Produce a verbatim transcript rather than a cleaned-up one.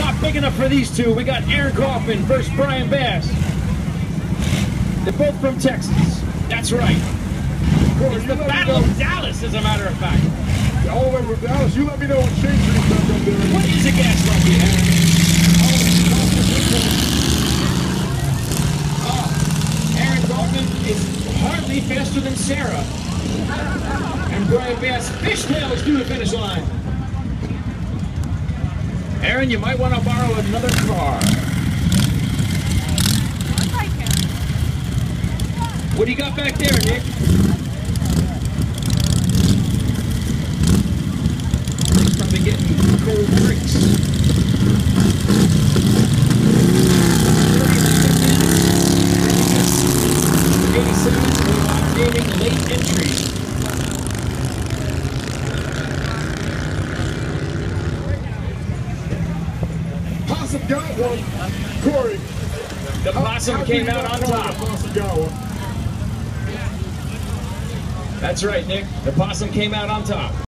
not big enough for these two. We got Aaron Kaufman versus Brian Bass. They're both from Texas. That's right. It's the Battle of Dallas, as a matter of fact. All over Dallas. You let me know what shade you're up there. What is a gas lucky, Aaron? Oh, Aaron Kaufman is hardly faster than Sarah. And Brian Bass fishtail is through the finish line. Aaron, you might want to borrow another car. What do you got back there, Nick? He's probably getting cold drinks. eighty-seven, updating late entries. Possum got one. Corey. The Possum how, how came out on top. The Possum got one. That's right, Nick. The Possum came out on top.